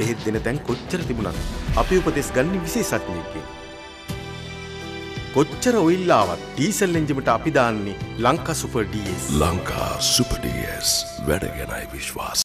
බෙහෙත් දෙන තැන් කොච්චර තිබුණත් අපි උපදෙස් ගන්න විශේෂඥයෙක්ගෙන්. කොච්චර ඔයිල් ආවත් ඩීසල් එන්ජිමට අපි දාන්නේ Lanka super DS. Lanka super DS වැඩ ගැනයි විශ්වාස.